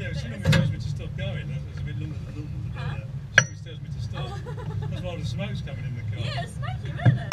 Yeah, she normally tells me to stop going. That's a bit longer than normal to do that. She always tells me to stop. That's why the smoke's coming in the car. Yeah, it's smoky, really.